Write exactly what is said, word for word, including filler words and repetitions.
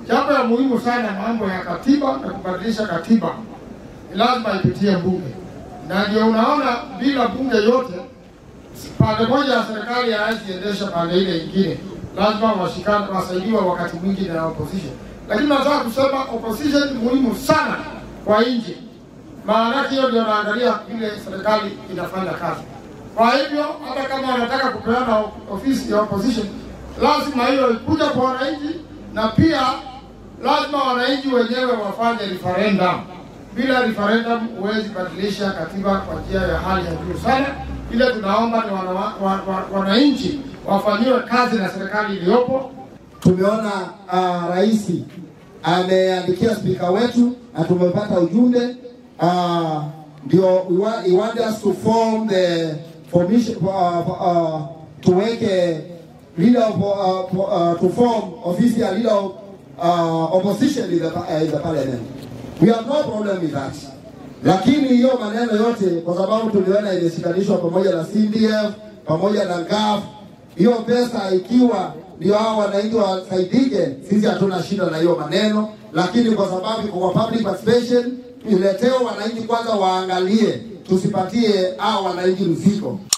Jambo la muhimu sana mambo ya katiba na kubadilisha katiba lazima ipitie bunge. Na ndio unaona bila bunge yote pande moja ya serikali haiendesha pande ile nyingine. Lazima washikane wasaidiwe wakati mwingi na opposition. Lakini nataka kusema opposition ni muhimu sana kwa nchi. Maana hiyo ndio naangalia ile serikali inafanya kazi. Kwa hivyo hata kama wanataka kupeana ofisi ya opposition, lazima hiyo ikuja kwa wananchi, na pia lazima wananchi wenyewe wafanye referendum. Bila referendum huwezi badilisha katiba kwa njia ya hali ya juu sana. Ile tunaomba ni wananchi wafanyiwe kazi na serikali iliyopo. Tumeona uh, rais ameandikia spika wetu na tumepata ujumbe uh, ndio we want, we want us to form the formation uh, uh, to make a leader of, uh, uh, to form official leader of uh, opposition in the, uh, in the parliament. We have no problem with that. Lakini hiyo maneno yote kwa sababu tuliona imeshikanishwa pamoja na C D F, pamoja na G A F, hiyo pesa ikiwa ndio hao wananchi wasaidike, sisi hatuna shida na hiyo maneno, lakini kwa sababu kwa public participation ileteo wananchi kwanza waangalie, tusipatie hao wananchi mzigo.